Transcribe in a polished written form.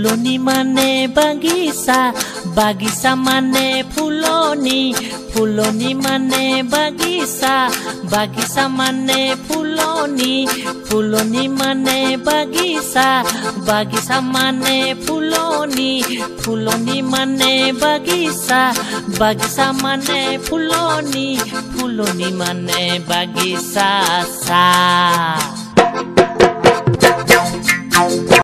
ফুলনি মানে বাগিচা বাগিচা মানে ফুলনি ফুলনি মানে বাগিচা বাগিচা মানে ফুলনি ফুলনি মানে বাগিচা বাগিচা মানে ফুলনি ফুলনি মানে বাগিচা বাগিচা মানে ফুলনি ফুলনি মানে বাগিচা চা